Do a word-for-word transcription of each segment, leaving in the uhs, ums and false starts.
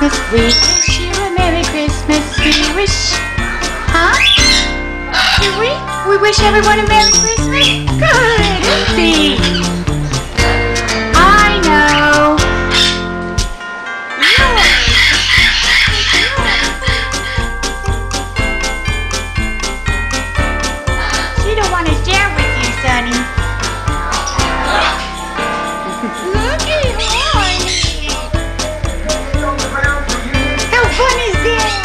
We wish you a Merry Christmas. We wish, huh? Do we? We wish everyone a Merry Christmas? Good. See, I know. She don't want to share with you, Sonny. Look at Honey. How fun is this?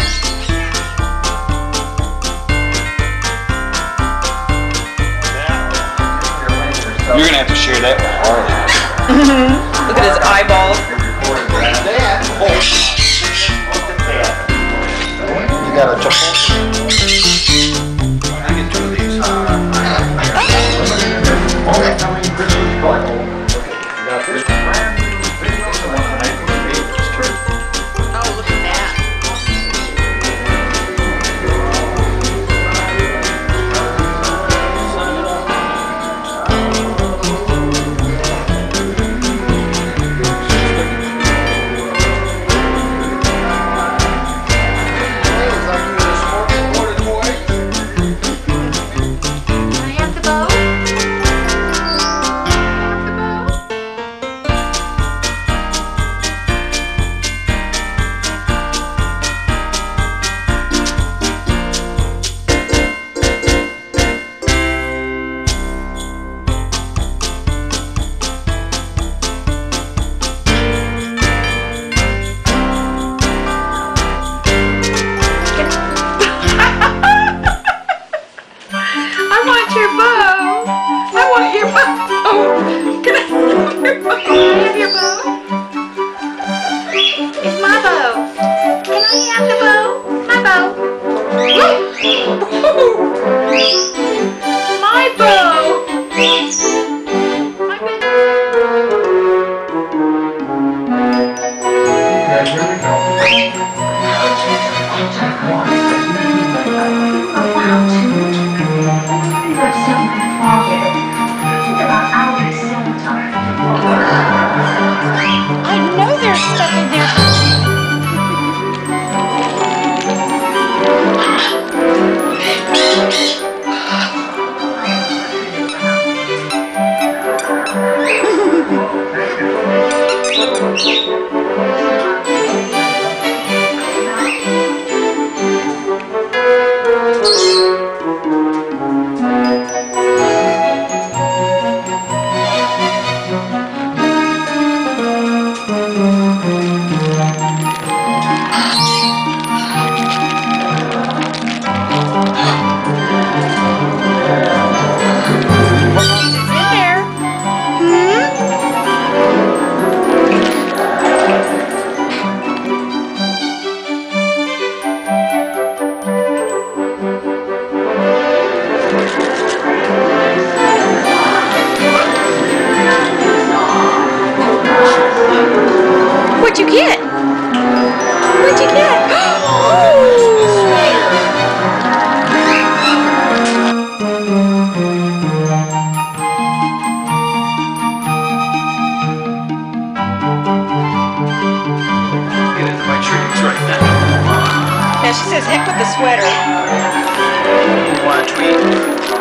You're gonna have to share that with Harley. Look at his eyeballs. You got a Chipotle. I get two of these. Oh, look at that. Can I have the bow? I want your bow. I want your bow. Can I have your bow? Can I have your bow? It's my bow. Can I have the bow? My bow. My bow. My I know there's stuff in there. What'd you get? What'd you get? Get into my treats right now. Yeah, she says heck with the sweater. You want a treat?